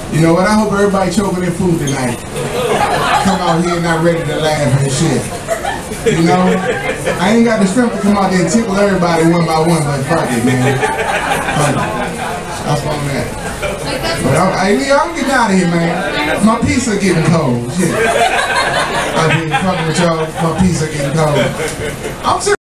You know what? I hope everybody choking their food tonight. Come out here not ready to laugh and shit. You know? I ain't got the strength to come out there and tickle everybody one by one, but fuck it, man. Fuck it. That's what I'm at. But I'm getting out of here, man. My pizza getting cold. Shit. I've been fucking with y'all. My pizza getting cold. I'm serious.